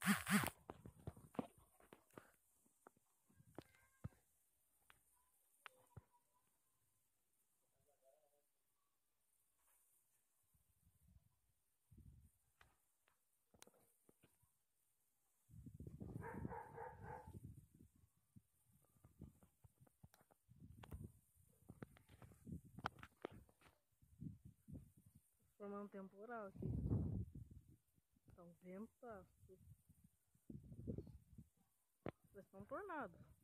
Formando um temporal aqui. Tá um ventaço. Vai ser um tornado.